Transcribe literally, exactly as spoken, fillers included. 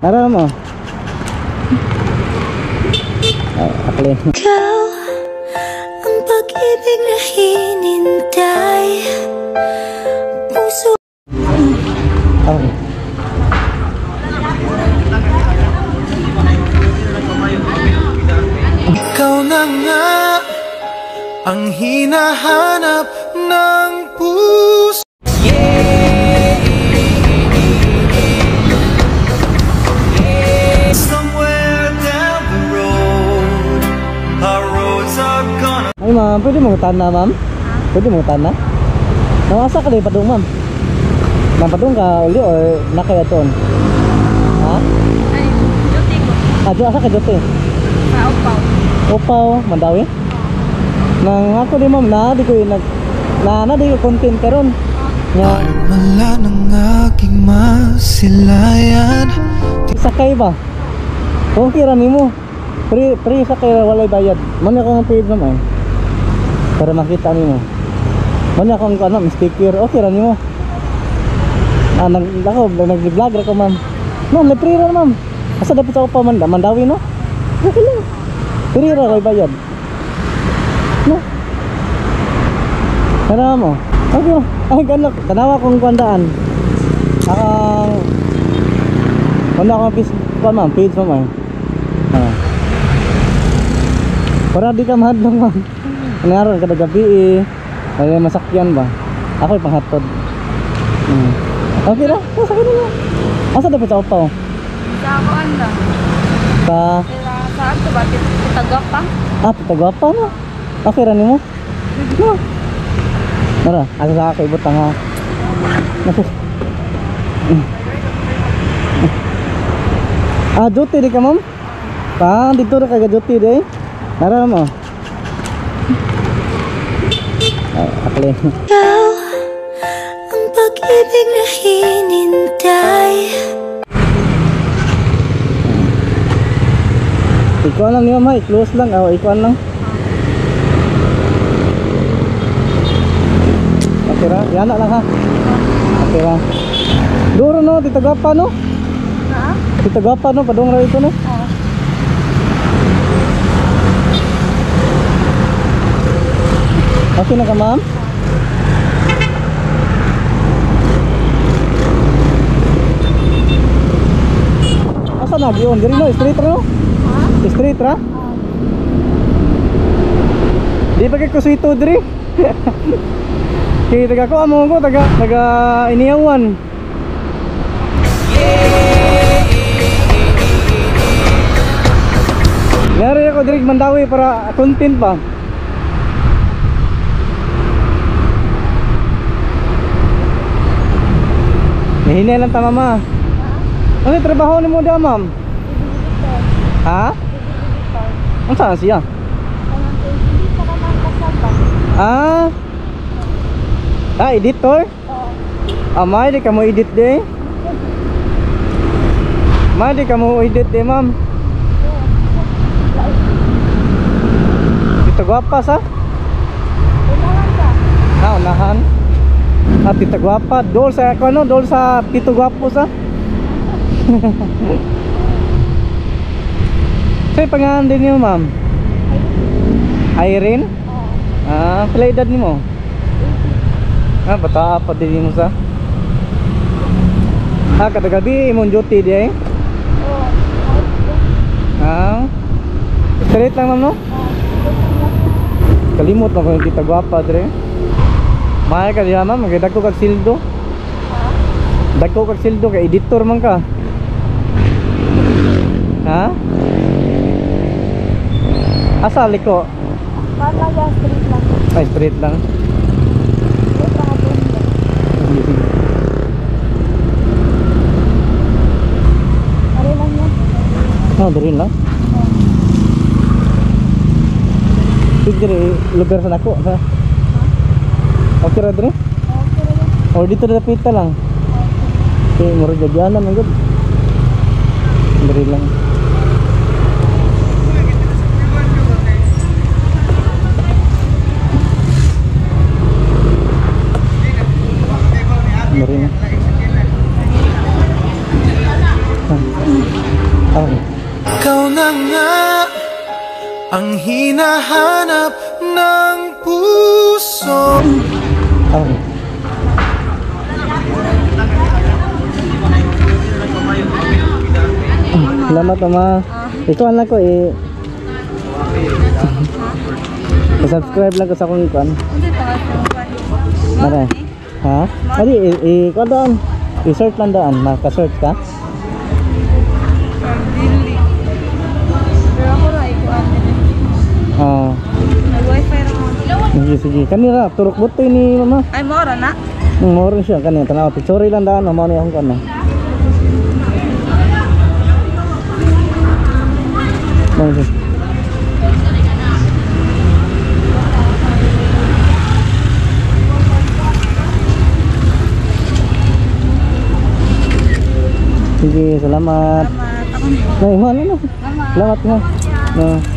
Nara mo. Ay, aklin. Ikaw ang pag-ibig na hinintay. Puso. Okay. Ikaw na nga ang hinahanap ng puso. Yeah, yeah. Somewhere down the road, our roads are gonna. Ay ma'am, pwede mong tana ma'am? Pwede mong tana? Nawasa ka din padung ma'am? Nampadung ka uli or nakayaton? Ha? Ay, duty ko. Ah, di asa ka duty? Sa Upaw. Upaw, Mandawi? Nang ako di ma'am na, di ko yung nag... Na, na di ko content karon. Nga... Wala ng aking masilayan. Sakay ba? Kung kira nimo. Free, free sakay walay bayad. Man akong paid naman. Para makita nimo. Man akong ano, sticker. Okay ra nimo. Ah, nag ako nag-vlog ra ko ma'am. Ma'am, free ra ma'am. Asa dapat ako pa man, Mandawi no? Okay lang. Free ra kay bayad. No. Kana mo. Okay. Ay ganok, tanawa kong kwandaan. Akang wala akong pis pa ma'am, page mo ma'am. Ah. Para di ka mahadlong ma'am. Nangaroon kada gabi eh. Ay masakyan ba? Ako'y panghatod. Hmm. Okay na, oh, sakit na lang. Asa dapat sa Upaw? Sa ako anda. Sa... Saan ito ba? Pitagapa? Ah, Pitagapa na. Okay ra nimo? No. Nara, asa sa kay butang ha. Ah, duty di ka ma'am? Pa, dito ra ka duty di. Nara mo. Ay, akli. Ikaw ang pag-ibig na hinintay. Ikuan lang niyo ma'am, close lang. Oh, ikuan lang. Okay ra, yan na lang ha. Okay ra. Duro no, Pitagapa no? Ha? Pitagapa no, padung ra ito no? Oo. Okay na ka ma'am? Asa na giyon? Diri no, straight ra no? Ha? Straight ra? Di pa kay kusito diri. Kaya taga ko amo ko taga taga Iniawan. Nari ako diri Mandawi para content pa. Nahinay lang ta mama. Ano trabaho ni mo da ma'am? Ha? Ang saan siya? Ah. Ah, editor? Ah, may di ka mo edit de? May di ka mo edit de ma'am? Dito gwapa sa? Ah, unahan. Ah, Tito Gwapa. Dol sa ako no? Dol sa Tito Gwapo sa? Sa'yo pangalan din niyo ma'am? Irene? Ah, pila edad ni mo? Ah, bata pa din mo sa? Ah, kada gabi imong duty di eh? Ah, straight lang ma'am no? Kalimot mo kung Tito Gwapa dire. Mahal ka diya ma'am, magdagko kag sildo. Dagko kag sildo kay editor man ka. Ha? Asa liko? Para ya street lang. Ay, straight lang. Ari lang yan. Oh, dari lang. Sige, lugar sa nako sa. Okay ra dire? Okay lang. O dito na pita lang. Okay, mura jadianan man gud. Dari lang. Dari lang. Okay. Ikaw na nga ang hinahanap ng puso. Okay. Salamat Mama. Ikaw anak ko eh. Subscribe lang ko sa akong ikuan. Hindi pa ako. Mara. Ha? Adi i i doon. I-search lang doon. Maka-search ka? Dili. Pero ako ra ikuan din. Ah, May wifi ra mo. sige sige. Kanira turok butoy ni Mama. Ay mo ra na. Moro siya kanina tanaw. Sorry lang daan mo ni akong kuan na. Bang. Sige, salamat. Salamat. Ako. Nay, mana na. Salamat nga. Na.